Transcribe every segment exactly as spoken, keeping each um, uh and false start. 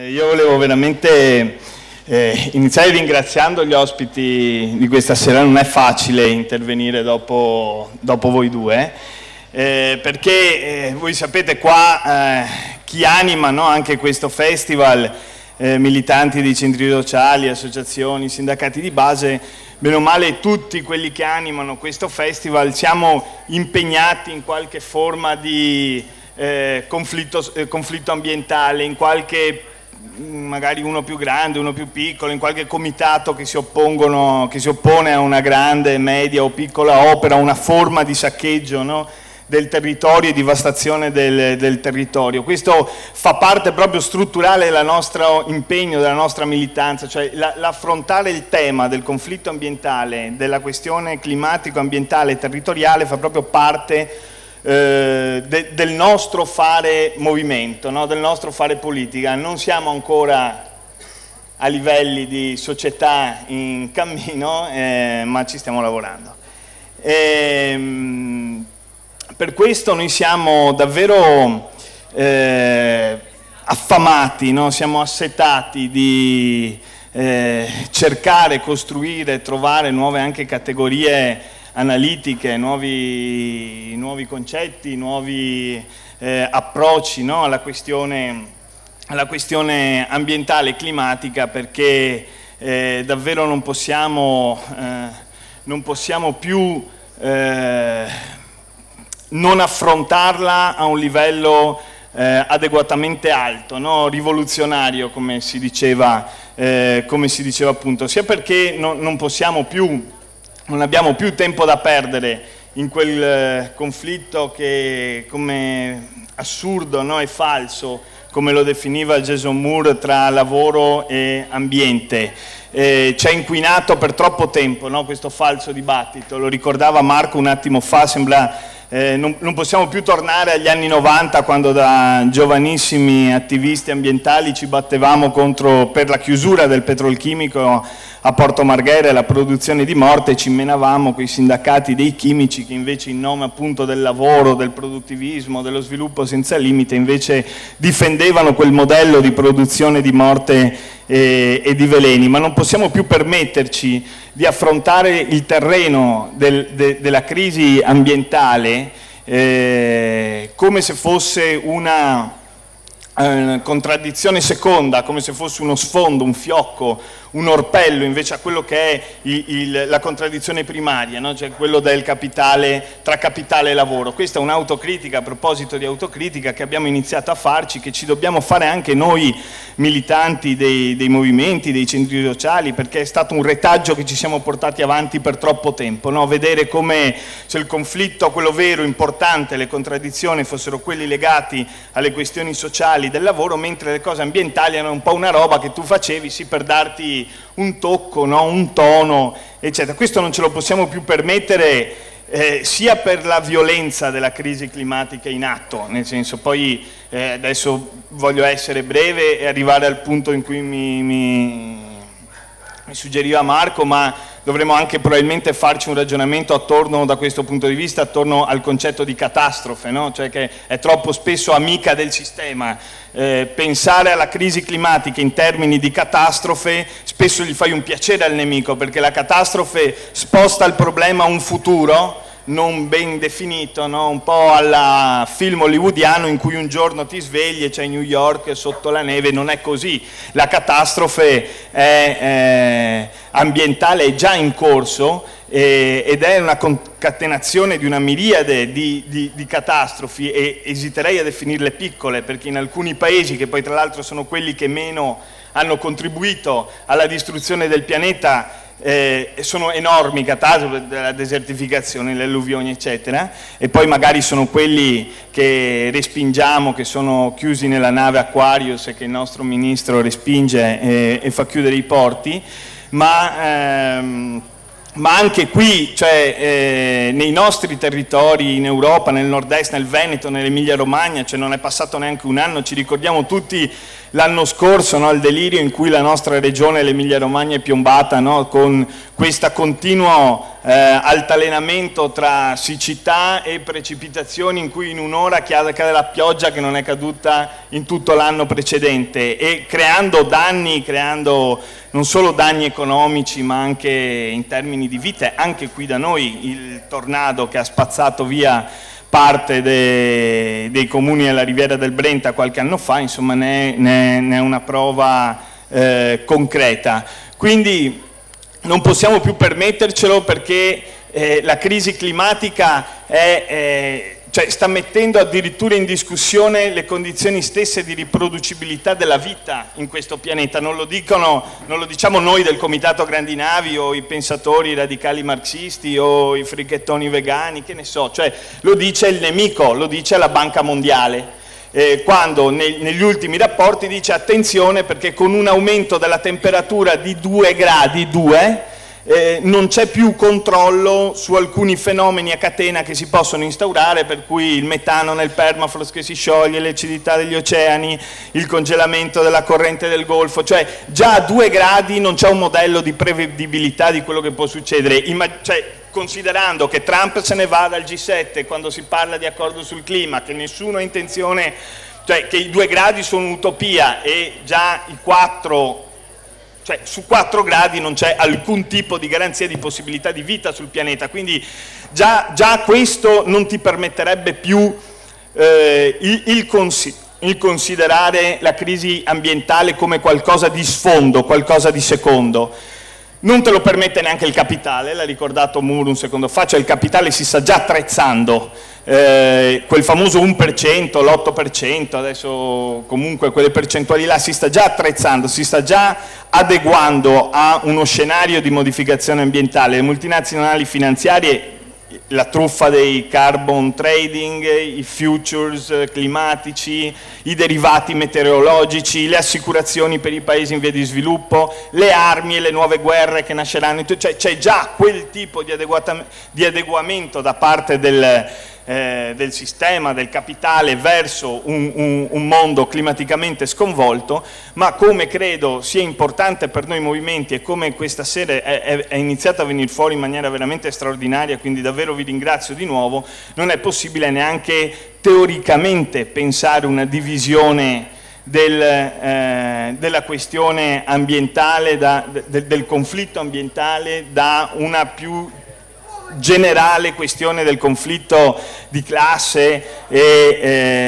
Eh, io volevo veramente eh, iniziare ringraziando gli ospiti di questa sera. Non è facile intervenire dopo, dopo voi due, eh, perché eh, voi sapete qua eh, chi anima, no, anche questo festival, eh, militanti di centri sociali, associazioni, sindacati di base, bene o male tutti quelli che animano questo festival siamo impegnati in qualche forma di eh, conflitto, eh, conflitto ambientale, in qualche, magari uno più grande, uno più piccolo, in qualche comitato che si oppongono, che si oppone a una grande, media o piccola opera, una forma di saccheggio, no, del territorio e devastazione del, del territorio. Questo fa parte proprio strutturale del nostro impegno, della nostra militanza, cioè l'affrontare il tema del conflitto ambientale, della questione climatico-ambientale e territoriale fa proprio parte eh, de, del nostro fare movimento, no? Del nostro fare politica. Non siamo ancora a livelli di società in cammino, eh, ma ci stiamo lavorando. E, per questo noi siamo davvero eh, affamati, no? Siamo assetati di eh, cercare, costruire, trovare nuove anche categorie analitiche, nuovi, nuovi concetti, nuovi eh, approcci, no? alla, questione, alla questione ambientale e climatica, perché eh, davvero non possiamo, eh, non possiamo più eh, non affrontarla a un livello eh, adeguatamente alto, no? Rivoluzionario, come si diceva, eh, come si diceva appunto, sia perché no, non possiamo più, non abbiamo più tempo da perdere in quel eh, conflitto che, come assurdo, no? E falso, come lo definiva Jason Moore, tra lavoro e ambiente. Eh, ci ha inquinato per troppo tempo, no? Questo falso dibattito, lo ricordava Marco un attimo fa, sembra Eh, non, non possiamo più tornare agli anni novanta, quando da giovanissimi attivisti ambientali ci battevamo contro, per la chiusura del petrolchimico a Porto Marghera e la produzione di morte, e ci menavamo con i sindacati dei chimici che invece in nome appunto del lavoro, del produttivismo, dello sviluppo senza limite invece difendevano quel modello di produzione di morte e, e di veleni. Ma non possiamo più permetterci di affrontare il terreno del, de, della crisi ambientale eh, come se fosse una eh, contraddizione seconda, come se fosse uno sfondo, un fiocco, un orpello invece a quello che è il, il, la contraddizione primaria, no? Cioè quello del capitale, tra capitale e lavoro. Questa è un'autocritica, a proposito di autocritica, che abbiamo iniziato a farci, che ci dobbiamo fare anche noi militanti dei, dei movimenti, dei centri sociali, perché è stato un retaggio che ci siamo portati avanti per troppo tempo, no? Vedere come se il conflitto, quello vero, importante, le contraddizioni fossero quelli legati alle questioni sociali del lavoro, mentre le cose ambientali erano un po' una roba che tu facevi sì per darti un tocco, no? Un tono, eccetera. Questo non ce lo possiamo più permettere, eh, sia per la violenza della crisi climatica in atto, nel senso, poi eh, adesso voglio essere breve e arrivare al punto in cui mi, mi, mi suggeriva Marco, ma dovremo anche probabilmente farci un ragionamento attorno, da questo punto di vista, attorno al concetto di catastrofe, no? Cioè che è troppo spesso amica del sistema. Eh, pensare alla crisi climatica in termini di catastrofe spesso gli fai un piacere al nemico, perché la catastrofe sposta il problema a un futuro non ben definito, no? Un po' alla film hollywoodiano in cui un giorno ti svegli e c'è New York sotto la neve. Non è così. La catastrofe è, eh, ambientale è già in corso eh, ed è una concatenazione di una miriade di, di, di catastrofi, e esiterei a definirle piccole, perché in alcuni paesi, che poi tra l'altro sono quelli che meno hanno contribuito alla distruzione del pianeta, Eh, sono enormi catastrofi, la desertificazione, le alluvioni eccetera, e poi magari sono quelli che respingiamo, che sono chiusi nella nave Aquarius e che il nostro ministro respinge e, e fa chiudere i porti, ma ehm, ma anche qui, cioè eh, nei nostri territori in Europa, nel nord-est, nel Veneto, nell'Emilia Romagna, cioè non è passato neanche un anno, ci ricordiamo tutti l'anno scorso, no, il delirio in cui la nostra regione, l'Emilia Romagna, è piombata, no, con questo continuo eh, altalenamento tra siccità e precipitazioni in cui in un'ora cade la pioggia che non è caduta in tutto l'anno precedente, e creando danni, creando non solo danni economici ma anche in termini di vite. Anche qui da noi il tornado che ha spazzato via parte de, dei comuni della Riviera del Brenta qualche anno fa, insomma ne è, ne è, ne è una prova eh, concreta. Quindi non possiamo più permettercelo, perché eh, la crisi climatica è, eh, cioè, sta mettendo addirittura in discussione le condizioni stesse di riproducibilità della vita in questo pianeta. Non lo dicono, non lo diciamo noi del Comitato Grandi Navi o i pensatori radicali marxisti o i frichettoni vegani, che ne so, cioè lo dice il nemico, lo dice la Banca Mondiale. Eh, quando neg negli ultimi rapporti dice attenzione perché con un aumento della temperatura di due gradi, due, eh, non c'è più controllo su alcuni fenomeni a catena che si possono instaurare, per cui il metano nel permafrost che si scioglie, l'acidità degli oceani, il congelamento della corrente del Golfo, cioè già a due gradi non c'è un modello di prevedibilità di quello che può succedere. Imma cioè, considerando che Trump se ne va dal G sette quando si parla di accordo sul clima, che nessuno ha intenzione, cioè che i due gradi sono un'utopia e già i quattro, cioè su quattro gradi non c'è alcun tipo di garanzia di possibilità di vita sul pianeta, quindi già, già questo non ti permetterebbe più eh, il, il, consi il considerare la crisi ambientale come qualcosa di sfondo, qualcosa di secondo. Non te lo permette neanche il capitale, l'ha ricordato Moore un secondo fa, cioè il capitale si sta già attrezzando, eh, quel famoso uno per cento, l'otto per cento, adesso comunque quelle percentuali là si sta già attrezzando, si sta già adeguando a uno scenario di modificazione ambientale. Le multinazionali finanziarie, la truffa dei carbon trading, i futures climatici, i derivati meteorologici, le assicurazioni per i paesi in via di sviluppo, le armi e le nuove guerre che nasceranno, cioè c'è già quel tipo di, di adeguamento da parte del, eh, del sistema, del capitale verso un, un, un mondo climaticamente sconvolto, ma come credo sia importante per noi movimenti e come questa sera è, è, è iniziato a venire fuori in maniera veramente straordinaria, quindi davvero vi ringrazio di nuovo, non è possibile neanche teoricamente pensare una divisione del, eh, della questione ambientale, da, de, del conflitto ambientale, da una più generale questione del conflitto di classe e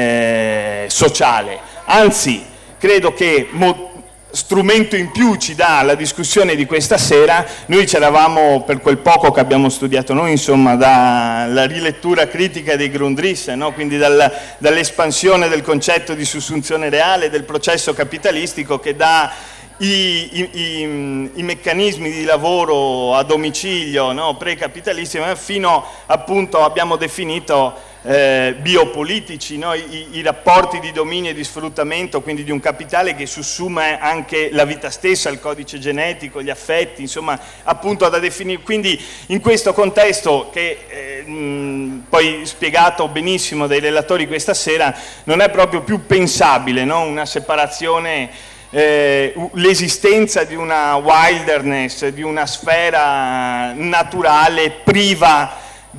eh, sociale. Anzi, credo che strumento in più ci dà la discussione di questa sera. Noi ci eravamo, per quel poco che abbiamo studiato noi, insomma, dalla rilettura critica dei Grundrisse, no? Quindi dal, dall'espansione del concetto di sussunzione reale del processo capitalistico che dà I, i, i, i meccanismi di lavoro a domicilio, no, pre-capitalistici, fino appunto abbiamo definito eh, biopolitici, no, i, i rapporti di dominio e di sfruttamento, quindi di un capitale che sussume anche la vita stessa, il codice genetico, gli affetti, insomma appunto da definire. Quindi in questo contesto che eh, mh, poi spiegato benissimo dai relatori questa sera, non è proprio più pensabile, no, una separazione, Eh, l'esistenza di una wilderness, di una sfera naturale priva,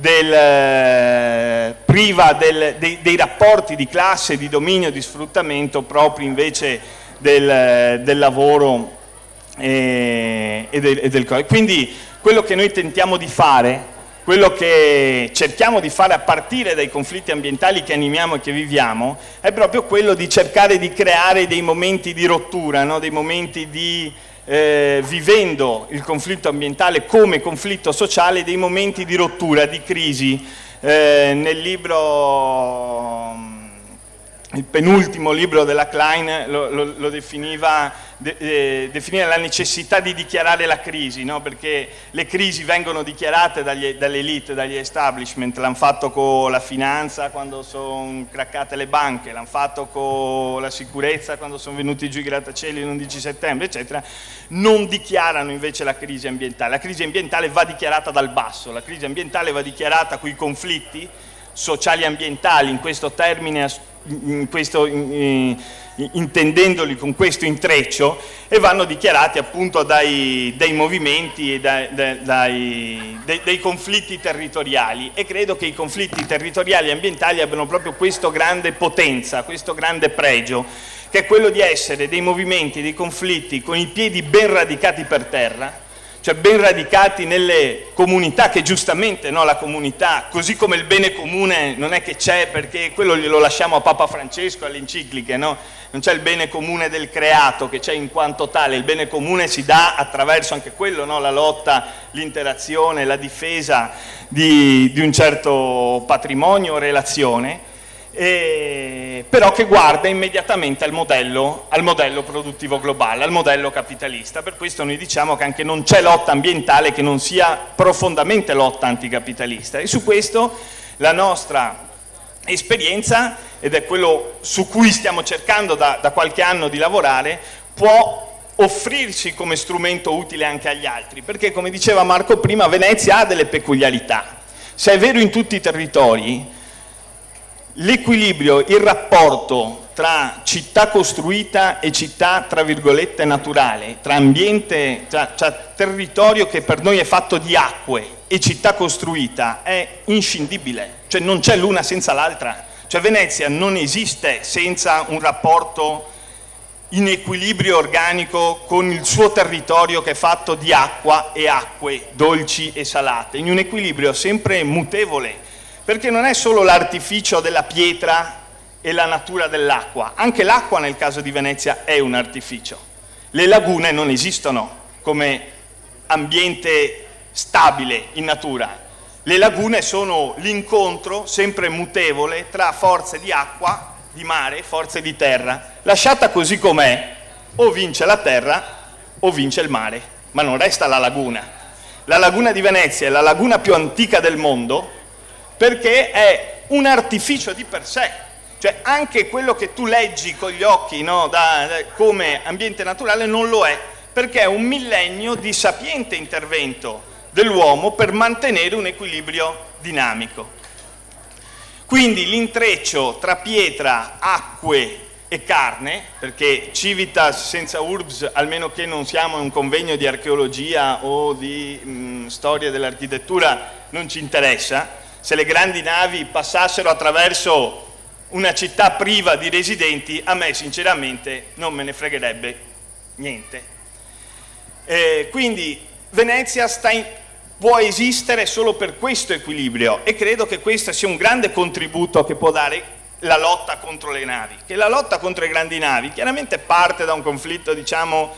del, priva del, dei, dei rapporti di classe, di dominio, di sfruttamento proprio invece del, del lavoro e, e, del, e del... Quindi quello che noi tentiamo di fare, quello che cerchiamo di fare a partire dai conflitti ambientali che animiamo e che viviamo, è proprio quello di cercare di creare dei momenti di rottura, no? Dei momenti di, eh, vivendo il conflitto ambientale come conflitto sociale, dei momenti di rottura, di crisi. Eh, nel libro, il penultimo libro della Klein lo, lo, lo definiva, de, eh, definiva la necessità di dichiarare la crisi, no? Perché le crisi vengono dichiarate dagli, dall'elite, dagli establishment, l'hanno fatto con la finanza quando sono craccate le banche, l'hanno fatto con la sicurezza quando sono venuti giù i grattacieli l'undici settembre, eccetera. Non dichiarano invece la crisi ambientale. La crisi ambientale va dichiarata dal basso, la crisi ambientale va dichiarata con i conflitti sociali e ambientali, in questo termine in questo, in, intendendoli con questo intreccio, e vanno dichiarati appunto dai, dai movimenti e dai, dai, dai, dai conflitti territoriali, e credo che i conflitti territoriali e ambientali abbiano proprio questo grande potenza, questo grande pregio, che è quello di essere dei movimenti, dei conflitti con i piedi ben radicati per terra, cioè ben radicati nelle comunità, che giustamente, no, la comunità, così come il bene comune non è che c'è, perché quello glielo lasciamo a Papa Francesco, alle encicliche, no? Non c'è il bene comune del creato, che c'è in quanto tale, il bene comune si dà attraverso anche quello, no? La lotta, l'interazione, la difesa di, di un certo patrimonio o relazione, Eh, però che guarda immediatamente al modello, al modello produttivo globale, al modello capitalista. Per questo noi diciamo che anche non c'è lotta ambientale che non sia profondamente lotta anticapitalista, e su questo la nostra esperienza, ed è quello su cui stiamo cercando da, da qualche anno di lavorare, può offrirsi come strumento utile anche agli altri, perché come diceva Marco prima, Venezia ha delle peculiarità. Se è vero in tutti i territori, l'equilibrio, il rapporto tra città costruita e città, tra virgolette, naturale, tra ambiente, tra, tra territorio che per noi è fatto di acque e città costruita, è inscindibile, cioè non c'è l'una senza l'altra. Cioè Venezia non esiste senza un rapporto in equilibrio organico con il suo territorio, che è fatto di acqua e acque dolci e salate, in un equilibrio sempre mutevole, perché non è solo l'artificio della pietra e la natura dell'acqua, anche l'acqua nel caso di Venezia è un artificio. Le lagune non esistono come ambiente stabile in natura, le lagune sono l'incontro sempre mutevole tra forze di acqua, di mare, forze di terra. Lasciata così com'è, o vince la terra o vince il mare, ma non resta la laguna. La laguna di Venezia è la laguna più antica del mondo, perché è un artificio di per sé, cioè anche quello che tu leggi con gli occhi, no, da, da, come ambiente naturale non lo è, perché è un millennio di sapiente intervento dell'uomo per mantenere un equilibrio dinamico. Quindi l'intreccio tra pietra, acque e carne, perché civitas senza urbs, almeno che non siamo in un convegno di archeologia o di mh, storia dell'architettura, non ci interessa. Se le grandi navi passassero attraverso una città priva di residenti, a me sinceramente non me ne fregherebbe niente. Eh, quindi Venezia sta in, può esistere solo per questo equilibrio, e credo che questo sia un grande contributo che può dare la lotta contro le navi. Che la lotta contro le grandi navi chiaramente parte da un conflitto, diciamo,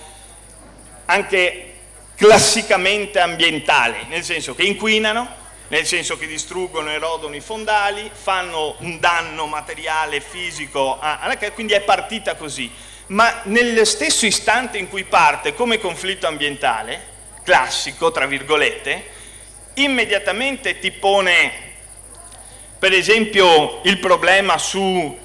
anche classicamente ambientale, nel senso che inquinano, nel senso che distruggono e erodono i fondali, fanno un danno materiale, fisico, alla, quindi è partita così. Ma nello stesso istante in cui parte come conflitto ambientale, classico, tra virgolette, immediatamente ti pone, per esempio, il problema su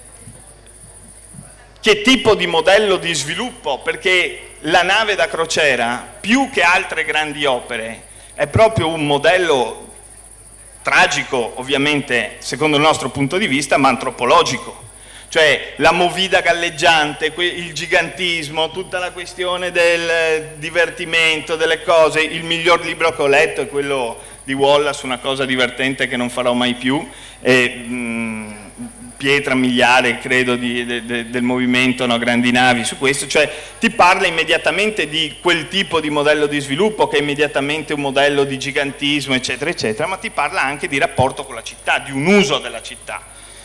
che tipo di modello di sviluppo, perché la nave da crociera, più che altre grandi opere, è proprio un modello tragico, ovviamente, secondo il nostro punto di vista, ma antropologico. Cioè la movida galleggiante, il gigantismo, tutta la questione del divertimento, delle cose. Il miglior libro che ho letto è quello di Wallace, Una cosa divertente che non farò mai più, e, mh, pietra miliare, credo, di, de, de, del movimento, no, grandi navi, su questo. Cioè ti parla immediatamente di quel tipo di modello di sviluppo che è immediatamente un modello di gigantismo, eccetera, eccetera, ma ti parla anche di rapporto con la città, di un uso della città.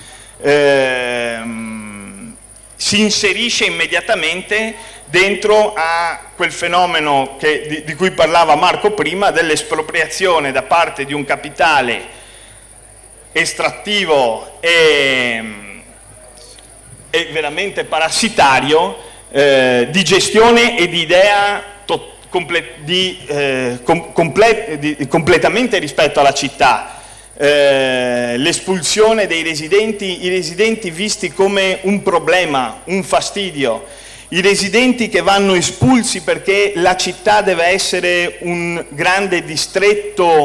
Ehm, si inserisce immediatamente dentro a quel fenomeno che, di, di cui parlava Marco prima, dell'espropriazione da parte di un capitale estrattivo e, e veramente parassitario, eh, di gestione e di idea to, comple, di, eh, com, comple, di, completamente rispetto alla città. Eh, l'espulsione dei residenti, i residenti visti come un problema, un fastidio, i residenti che vanno espulsi perché la città deve essere un grande distretto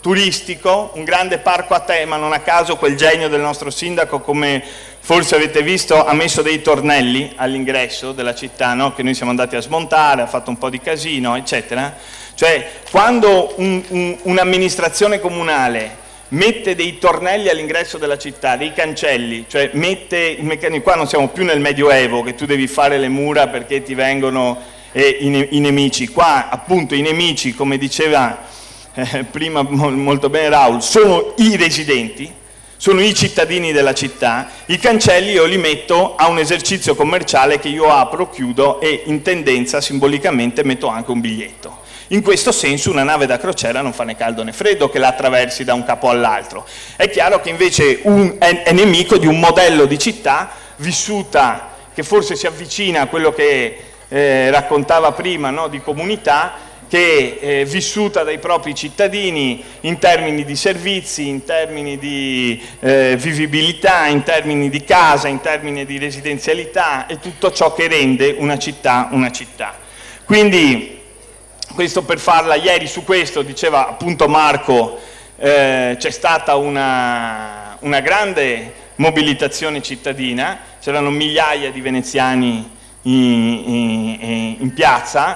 turistico, un grande parco a tema. Non a caso quel genio del nostro sindaco, come forse avete visto, ha messo dei tornelli all'ingresso della città, no? Che noi siamo andati a smontare, ha fatto un po' di casino, eccetera. Cioè, quando un, un, un'amministrazione comunale mette dei tornelli all'ingresso della città, dei cancelli, cioè mette il meccanismo, qua non siamo più nel Medioevo che tu devi fare le mura perché ti vengono eh, i, ne i nemici, qua appunto i nemici, come diceva eh, prima molto bene Raul, sono i residenti, sono i cittadini della città. I cancelli io li metto a un esercizio commerciale che io apro, chiudo e in tendenza simbolicamente metto anche un biglietto. In questo senso una nave da crociera non fa né caldo né freddo che la attraversi da un capo all'altro. È chiaro che invece un, è, è nemico di un modello di città vissuta, che forse si avvicina a quello che eh, raccontava prima, no? Di comunità, che è vissuta dai propri cittadini in termini di servizi, in termini di eh, vivibilità, in termini di casa, in termini di residenzialità e tutto ciò che rende una città una città. Quindi, questo per farla, ieri su questo, diceva appunto Marco, eh, c'è stata una, una grande mobilitazione cittadina, c'erano migliaia di veneziani in, in, in piazza,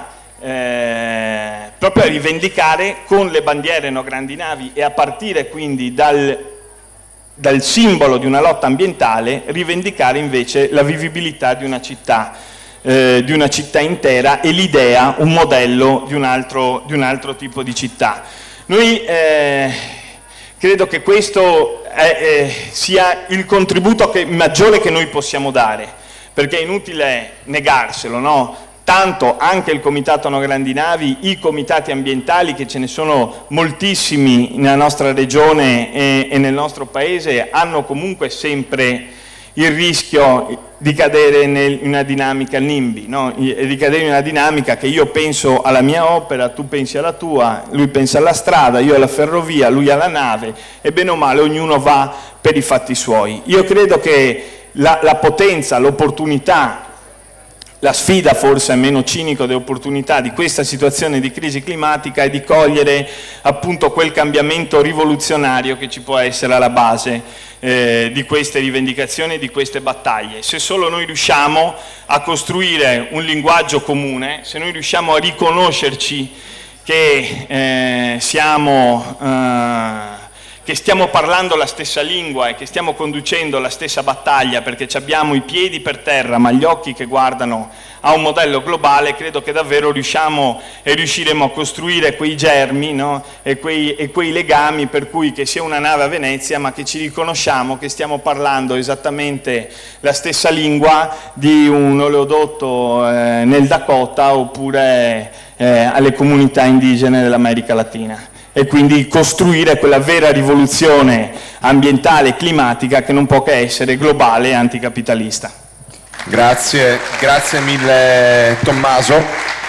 eh, proprio a rivendicare con le bandiere no grandi navi e a partire quindi dal, dal simbolo di una lotta ambientale, rivendicare invece la vivibilità di una città. Eh, di una città intera e l'idea, un modello di un altro, di un altro tipo di città. Noi eh, credo che questo è, eh, sia il contributo che, maggiore che noi possiamo dare, perché è inutile negarselo, no? Tanto anche il Comitato No Grandi Navi, i comitati ambientali, che ce ne sono moltissimi nella nostra regione e, e nel nostro paese, hanno comunque sempre il rischio di cadere in una dinamica NIMBY, no? Di cadere in una dinamica che io penso alla mia opera, tu pensi alla tua, lui pensa alla strada, io alla ferrovia, lui alla nave, e bene o male ognuno va per i fatti suoi. Io credo che la, la potenza, l'opportunità, la sfida forse meno cinico dell'opportunità di questa situazione di crisi climatica è di cogliere appunto quel cambiamento rivoluzionario che ci può essere alla base eh, di queste rivendicazioni e di queste battaglie. Se solo noi riusciamo a costruire un linguaggio comune, se noi riusciamo a riconoscerci che eh, siamo... Eh, che stiamo parlando la stessa lingua e che stiamo conducendo la stessa battaglia, perché abbiamo i piedi per terra ma gli occhi che guardano a un modello globale, credo che davvero riusciamo e riusciremo a costruire quei germi, no? e, quei, e quei legami per cui che sia una nave a Venezia ma che ci riconosciamo che stiamo parlando esattamente la stessa lingua di un oleodotto eh, nel Dakota oppure eh, alle comunità indigene dell'America Latina. E quindi costruire quella vera rivoluzione ambientale e climatica che non può che essere globale e anticapitalista. Grazie, grazie mille Tommaso.